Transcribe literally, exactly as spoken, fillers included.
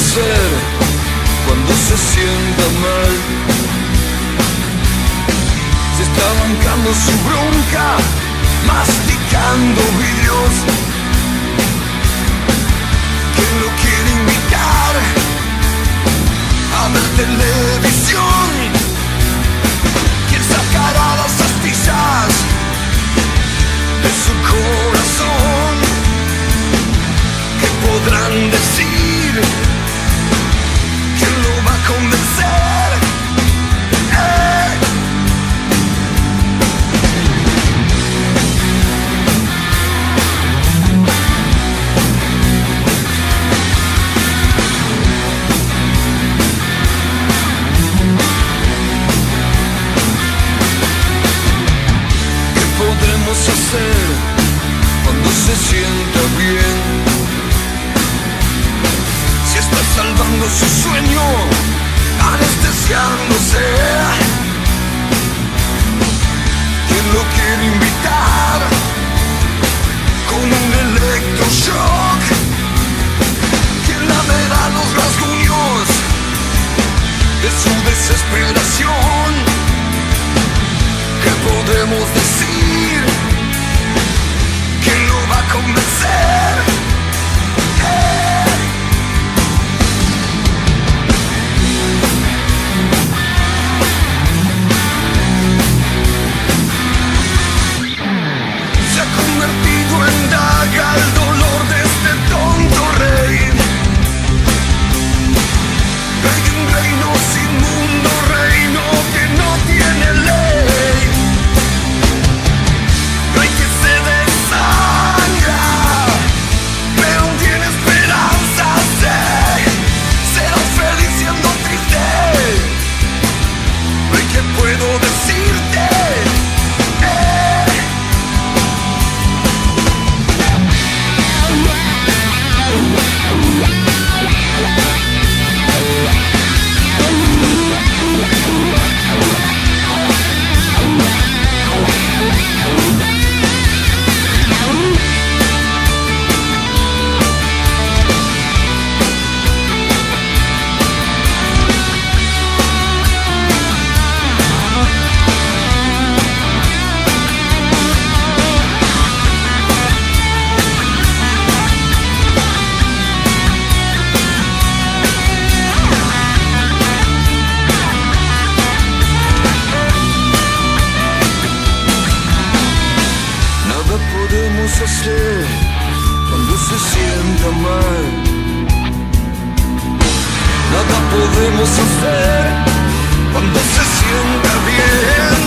hacer cuando se sienta mal? Se está bancando su bronca, masticando vidrios. ¿Quién lo quiere invitar a ver televisión? ¿Quién sacará las astillas de su corazón? ¿Qué podrán decir? ¿Quién lo va a convencer? ¡Eh! ¿Qué podremos hacer cuando se sienta bien? Si está salvando su sueño, anestesiándose. ¿Quién lo quiere invitar con un electroshock? ¿Quién lamerá los rasguños de su desesperación? ¿Qué podemos decir? ¿Quién lo va a convencer? ¡Eh! Se ha convertido en daga el dolor de este tonto rey. Rey de un reino sin mundo, reino que no tiene ley. Rey que se desangra, pero aún tiene esperanza. Será feliz siendo triste. Rey, ¿qué puedo decirte? Eh. Nada podemos hacer cuando se sienta mal. Nada podemos hacer cuando se sienta bien.